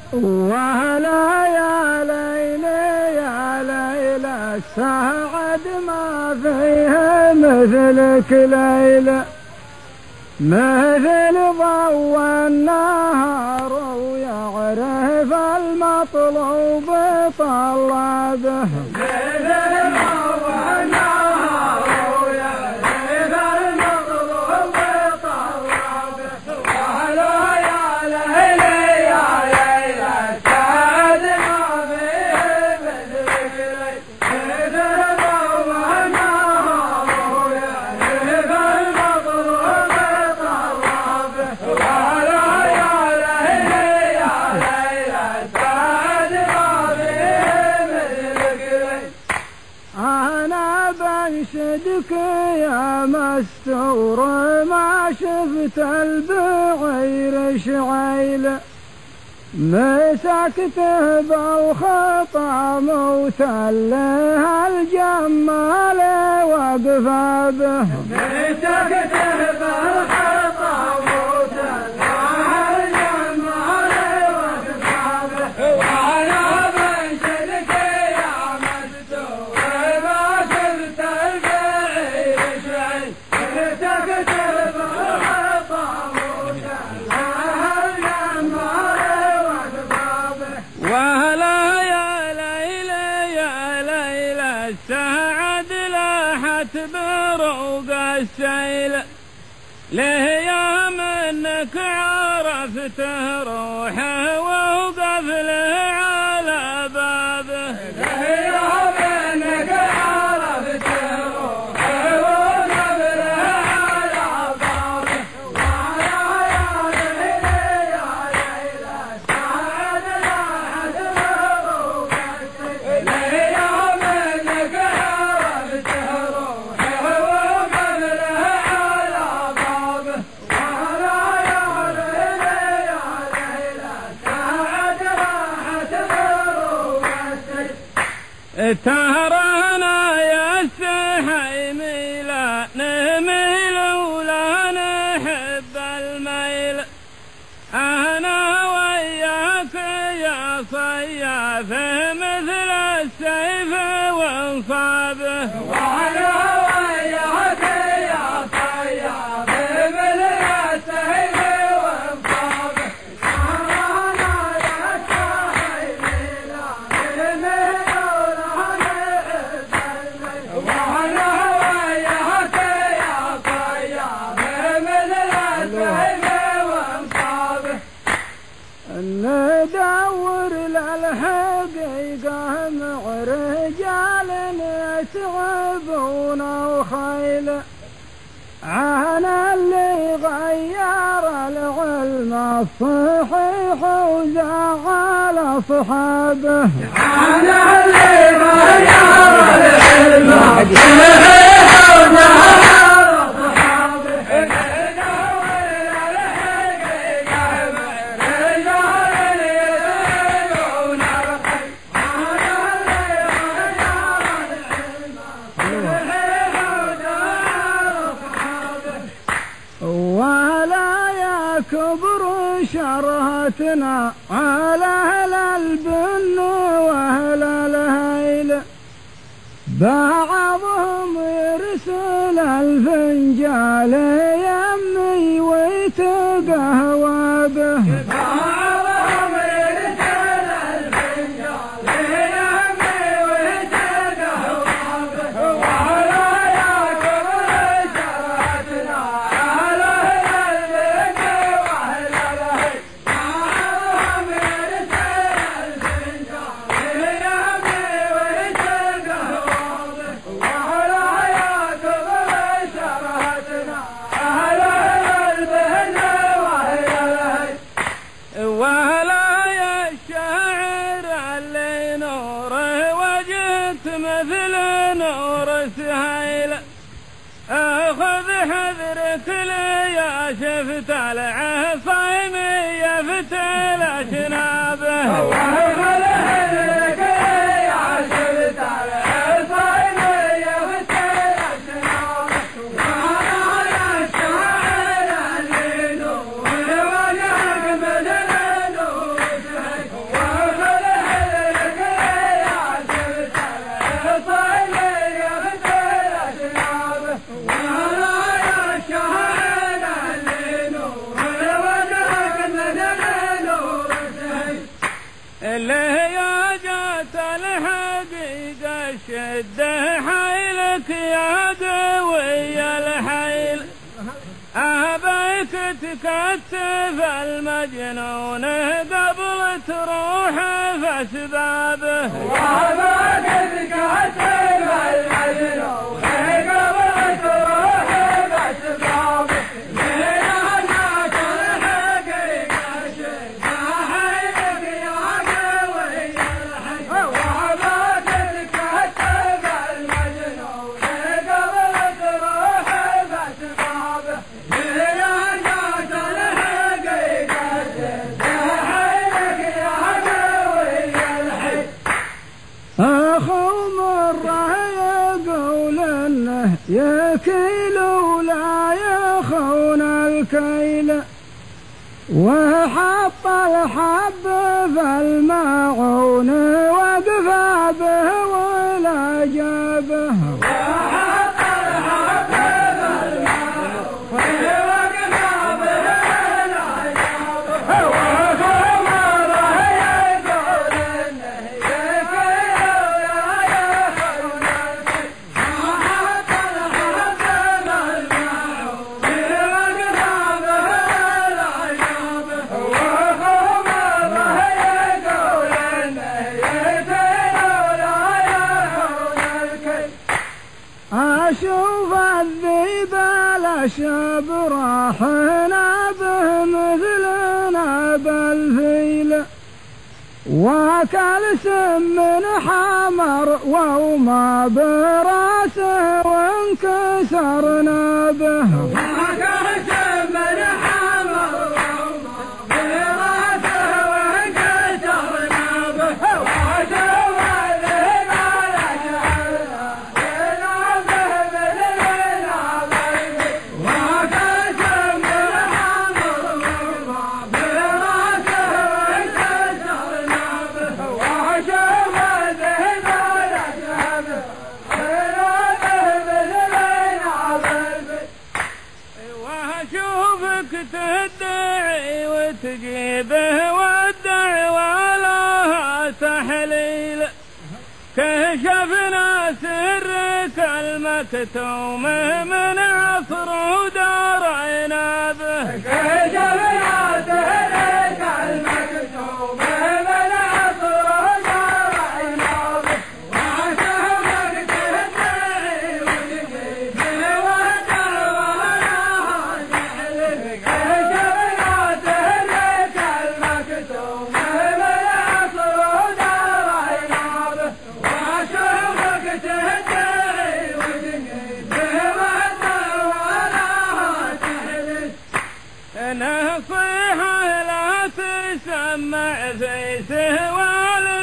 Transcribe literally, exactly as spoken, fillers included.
وهلا يا ليلى يا ليلى السعد ما فيه مثلك ليلى، مثل ضوء النهار ويعرف المطلوب طلبه. أنشدك يا مستور ما شفت البعير شعيل، مسكته بالخطام وتله الجمال وقفا به. مسكته بالخطام وتله الجمال وقفا به. وأنا بنشدك يا مستور ما شفت البعير شعيل، مسكته بالخطام وتله الجمال. وهلا يا ليلى يا ليلى السعد لاحت بروق السيل، له يا منك عرفته روحه ووقف له على بابه. له يا منك عرفته روحه ووقف له على بابه. وهلا يا ليلى يا ليلى السعد لاحت بروق السيل، له يا منك عرفته روحه ووقف له على بابه. وهلا يا ليلى يا ليلى السعد لاحت بروق السيل. تهرانا يا السحيمي لا نميل ولا نحب الميل، أنا وياك يا صياف مثل السيف وانصابه. وأنا وياك يا صياف مثل السيف وانصابه. تهرانا يا السحيمي لا نميل ولا نحب الميل، وأنا وياك يا صياف مثل السيف وانصابه. ندور للحقيقة مع رجال يتعبون وخيل، عن اللي غير العلم الصحيح وزعل أصحابه. عن اللي غير العلم الصحيح وزعل أصحابه. ولا يا كبر شرهتنا على أهل البن وأهل الهيل، بعضهم يرسل الفنجال يمي ويتقهوى به. بعضهم يرسل الفنجال يمي ويتقهوى به. ولا يا كبر شرهتنا على أهل البن وأهل الهيل، بعضهم يرسل الفنجال يمي ويتقهوى به. ولا يا كبر شرهتنا على أهل البن وأهل الهيل. وهلا يا الشاعر اللي نوره وجهت مثل نور سهيل، أخذ حذرك لي يا شفت العصيمي يفتل أشنابه. أخذ حذرك لي يا شفت العصيمي يفتل أشنابه. وهلا يا الشاعر اللي نوره وجهت مثل نور سهيل، اللي يا جات الحقيقة شد حيلك يا دوي الحيل أبيك تكتف المجنون قبل تروح فاسبابه وأبيك تكتف المجنون قبل تروح فاسبابه يكيل ولا يخون الكيل وحط الحب في الماعون وقفى به ولا جابه وحط الحب في الماعون وقفى به ولا جابه وهم الله يقول انه يكيل ولا يخون الكيل أشوف الذيب الأشاب راحنا به مثلنا بالفيل وكل سم حمر وما براسه وانكسرنا به تدعي وتجيبه والدعوى لها تحليل كشفنا سرك المكتوم من عصر ودارينا به كشفنا سرك المكتوم من عصر ودارينا به وعشقك تدعي وتجيبه والدعوى لها تحليل نصيحة لا تسمع في سوى